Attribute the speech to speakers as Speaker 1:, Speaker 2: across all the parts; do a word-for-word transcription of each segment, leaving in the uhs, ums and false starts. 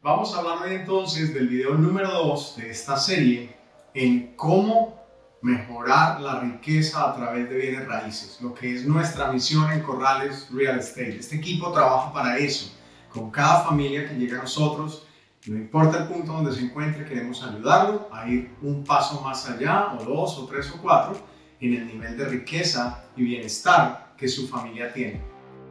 Speaker 1: Vamos a hablar hoy entonces del video número dos de esta serie en cómo mejorar la riqueza a través de bienes raíces, lo que es nuestra misión en Corrales Real Estate. Este equipo trabaja para eso, con cada familia que llega a nosotros, no importa el punto donde se encuentre, queremos ayudarlo a ir un paso más allá, o dos, o tres, o cuatro, en el nivel de riqueza y bienestar que su familia tiene.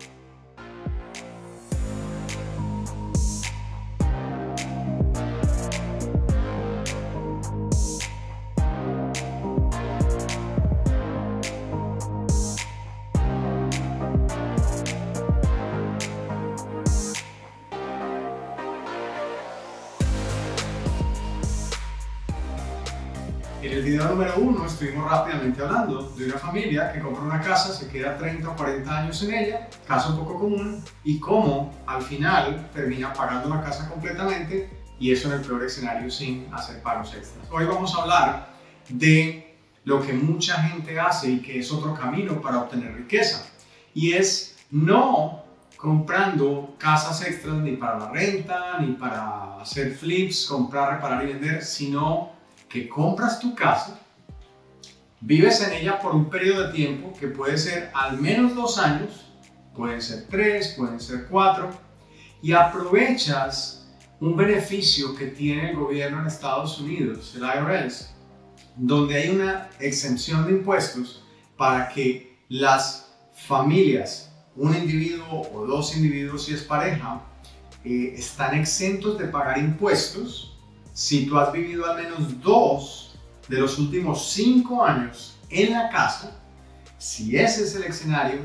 Speaker 1: En el video número uno estuvimos rápidamente hablando de una familia que compra una casa, se queda treinta o cuarenta años en ella, caso poco común, y cómo al final termina pagando la casa completamente, y eso en el peor escenario sin hacer pagos extras. Hoy vamos a hablar de lo que mucha gente hace y que es otro camino para obtener riqueza, y es no comprando casas extras ni para la renta, ni para hacer flips, comprar, reparar y vender, sino que compras tu casa, vives en ella por un periodo de tiempo que puede ser al menos dos años, pueden ser tres, pueden ser cuatro, y aprovechas un beneficio que tiene el gobierno en Estados Unidos, el I R S, donde hay una exención de impuestos para que las familias, un individuo o dos individuos si es pareja, eh, están exentos de pagar impuestos si tú has vivido al menos dos de los últimos cinco años en la casa. Si ese es el escenario,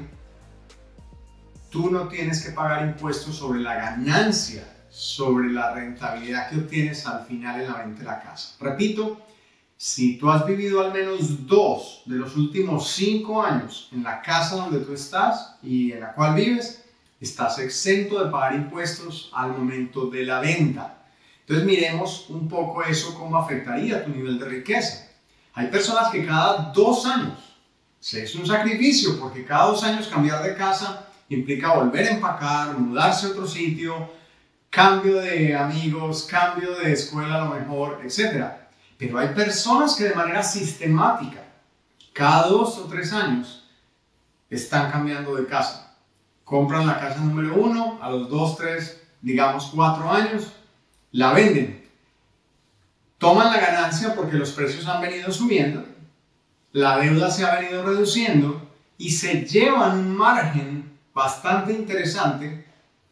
Speaker 1: tú no tienes que pagar impuestos sobre la ganancia, sobre la rentabilidad que obtienes al final en la venta de la casa. Repito, si tú has vivido al menos dos de los últimos cinco años en la casa donde tú estás y en la cual vives, estás exento de pagar impuestos al momento de la venta. Entonces miremos un poco eso, cómo afectaría tu nivel de riqueza. Hay personas que cada dos años, es un sacrificio porque cada dos años cambiar de casa implica volver a empacar, mudarse a otro sitio, cambio de amigos, cambio de escuela a lo mejor, etcétera. Pero hay personas que de manera sistemática, cada dos o tres años, están cambiando de casa. Compran la casa número uno, a los dos, tres, digamos cuatro años, la venden, toman la ganancia porque los precios han venido subiendo, la deuda se ha venido reduciendo y se llevan un margen bastante interesante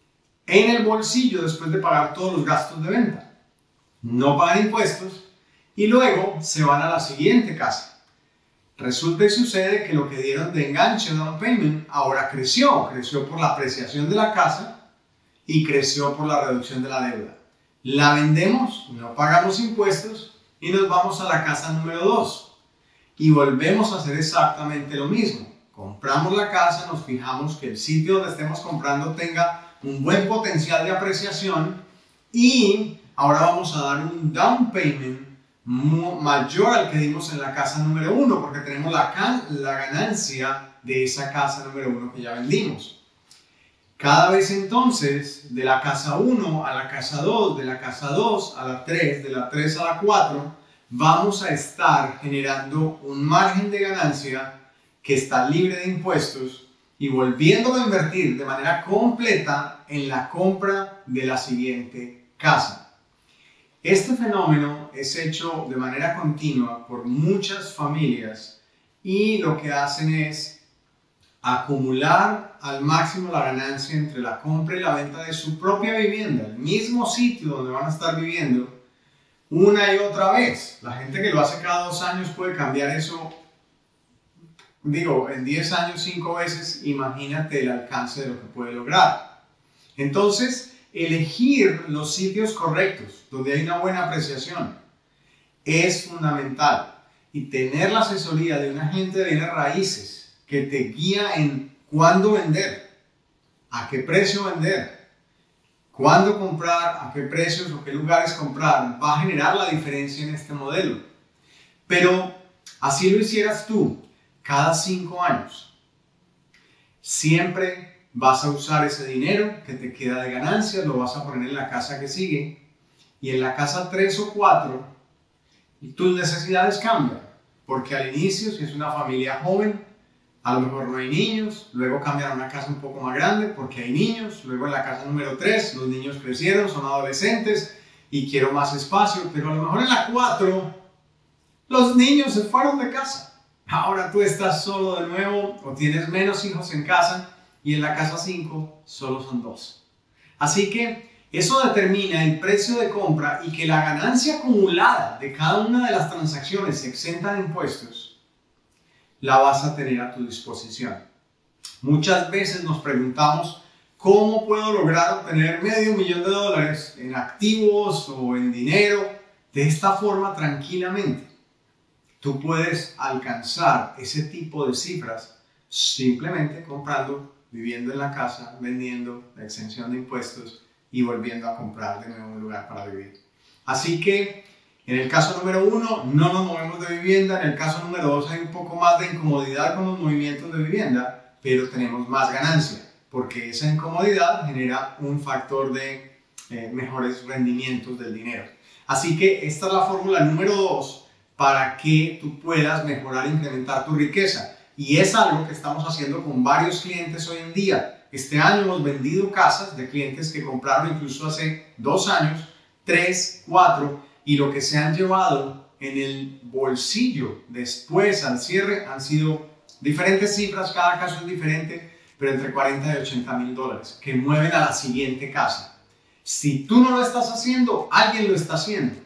Speaker 1: en el bolsillo después de pagar todos los gastos de venta. No pagan impuestos y luego se van a la siguiente casa. Resulta y sucede que lo que dieron de enganche, down payment, ahora creció, creció por la apreciación de la casa y creció por la reducción de la deuda. La vendemos, no pagamos impuestos y nos vamos a la casa número dos y volvemos a hacer exactamente lo mismo. Compramos la casa, nos fijamos que el sitio donde estemos comprando tenga un buen potencial de apreciación y ahora vamos a dar un down payment mayor al que dimos en la casa número uno porque tenemos la, la ganancia de esa casa número uno que ya vendimos. Cada vez entonces, de la casa uno a la casa dos, de la casa dos a la tres, de la tres a la cuatro, vamos a estar generando un margen de ganancia que está libre de impuestos y volviéndolo a invertir de manera completa en la compra de la siguiente casa. Este fenómeno es hecho de manera continua por muchas familias y lo que hacen es acumular al máximo la ganancia entre la compra y la venta de su propia vivienda, el mismo sitio donde van a estar viviendo, una y otra vez. La gente que lo hace cada dos años puede cambiar eso, digo, en diez años, cinco veces. Imagínate el alcance de lo que puede lograr. Entonces, elegir los sitios correctos, donde hay una buena apreciación, es fundamental. Y tener la asesoría de un agente de bienes raíces que te guía en cuándo vender, a qué precio vender, cuándo comprar, a qué precios o qué lugares comprar, va a generar la diferencia en este modelo. Pero así lo hicieras tú cada cinco años, siempre vas a usar ese dinero que te queda de ganancias, lo vas a poner en la casa que sigue y en la casa tres o cuatro tus necesidades cambian, porque al inicio, si es una familia joven, a lo mejor no hay niños, luego cambian a una casa un poco más grande porque hay niños, luego en la casa número tres los niños crecieron, son adolescentes y quiero más espacio, pero a lo mejor en la cuatro los niños se fueron de casa. Ahora tú estás solo de nuevo o tienes menos hijos en casa y en la casa cinco solo son dos. Así que eso determina el precio de compra y que la ganancia acumulada de cada una de las transacciones exenta de impuestos la vas a tener a tu disposición. Muchas veces nos preguntamos cómo puedo lograr obtener medio millón de dólares en activos o en dinero de esta forma tranquilamente. Tú puedes alcanzar ese tipo de cifras simplemente comprando, viviendo en la casa, vendiendo, la exención de impuestos y volviendo a comprar de nuevo un lugar para vivir. Así que en el caso número uno no nos movemos de vivienda, en el caso número dos hay un poco más de incomodidad con los movimientos de vivienda, pero tenemos más ganancia porque esa incomodidad genera un factor de eh, mejores rendimientos del dinero. Así que esta es la fórmula número dos para que tú puedas mejorar e incrementar tu riqueza. Y es algo que estamos haciendo con varios clientes hoy en día. Este año hemos vendido casas de clientes que compraron incluso hace dos años, tres, cuatro, y lo que se han llevado en el bolsillo después al cierre han sido diferentes cifras, cada caso es diferente, pero entre cuarenta y ochenta mil dólares que mueven a la siguiente casa. Si tú no lo estás haciendo, alguien lo está haciendo.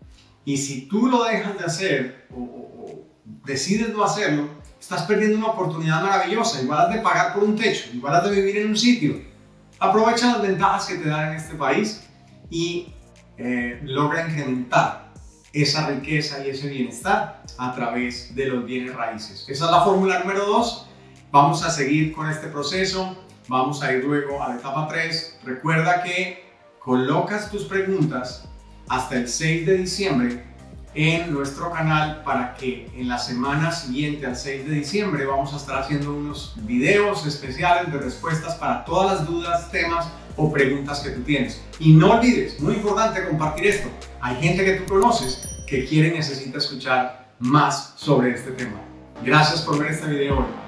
Speaker 1: Y si tú lo dejas de hacer o, o, o decides no hacerlo, estás perdiendo una oportunidad maravillosa. Igual has de pagar por un techo, igual has de vivir en un sitio. Aprovecha las ventajas que te dan en este país y eh, logra incrementar esa riqueza y ese bienestar a través de los bienes raíces. Esa es la fórmula número dos. Vamos a seguir con este proceso. Vamos a ir luego a la etapa tres. Recuerda que colocas tus preguntas hasta el seis de diciembre en nuestro canal para que en la semana siguiente al seis de diciembre vamos a estar haciendo unos videos especiales de respuestas para todas las dudas, temas o preguntas que tú tienes. Y no olvides, muy importante compartir esto. Hay gente que tú conoces que quiere y necesita escuchar más sobre este tema. Gracias por ver este video hoy.